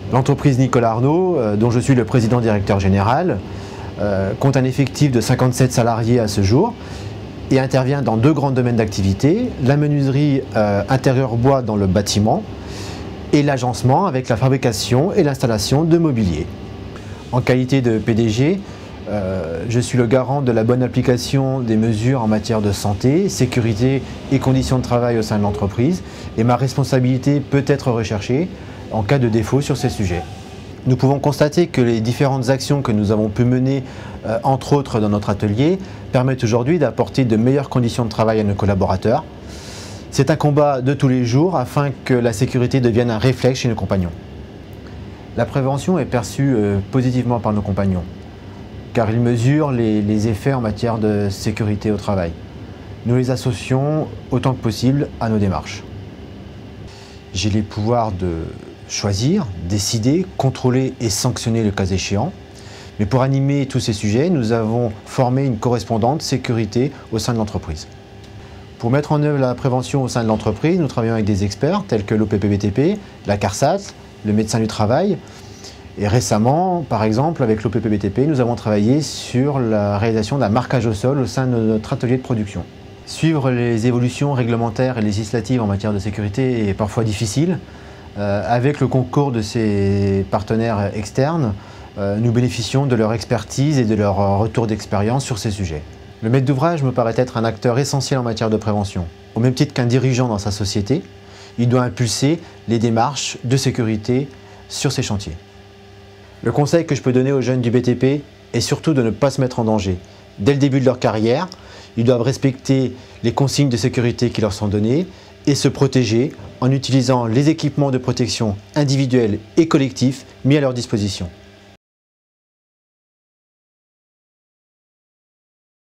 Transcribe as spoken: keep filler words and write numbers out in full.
L'entreprise Nicolas Arnaud, euh, dont je suis le président directeur général, euh, compte un effectif de cinquante-sept salariés à ce jour et intervient dans deux grands domaines d'activité, la menuiserie euh, intérieur bois dans le bâtiment et l'agencement avec la fabrication et l'installation de mobilier. En qualité de P D G, euh, je suis le garant de la bonne application des mesures en matière de santé, sécurité et conditions de travail au sein de l'entreprise, et ma responsabilité peut être recherchée en cas de défaut sur ces sujets. Nous pouvons constater que les différentes actions que nous avons pu mener, euh, entre autres dans notre atelier, permettent aujourd'hui d'apporter de meilleures conditions de travail à nos collaborateurs. C'est un combat de tous les jours afin que la sécurité devienne un réflexe chez nos compagnons. La prévention est perçue euh, positivement par nos compagnons, car ils mesurent les, les effets en matière de sécurité au travail. Nous les associons autant que possible à nos démarches. J'ai les pouvoirs de choisir, décider, contrôler et sanctionner le cas échéant. Mais pour animer tous ces sujets, nous avons formé une correspondante sécurité au sein de l'entreprise. Pour mettre en œuvre la prévention au sein de l'entreprise, nous travaillons avec des experts tels que l'O P P B T P, la CARSAT, le médecin du travail. Et récemment, par exemple, avec l'O P P B T P, nous avons travaillé sur la réalisation d'un marquage au sol au sein de notre atelier de production. Suivre les évolutions réglementaires et législatives en matière de sécurité est parfois difficile. Euh, avec le concours de ces partenaires externes, euh, nous bénéficions de leur expertise et de leur retour d'expérience sur ces sujets. Le maître d'ouvrage me paraît être un acteur essentiel en matière de prévention. Au même titre qu'un dirigeant dans sa société, il doit impulser les démarches de sécurité sur ces chantiers. Le conseil que je peux donner aux jeunes du B T P est surtout de ne pas se mettre en danger. Dès le début de leur carrière, ils doivent respecter les consignes de sécurité qui leur sont données et se protéger en utilisant les équipements de protection individuels et collectifs mis à leur disposition.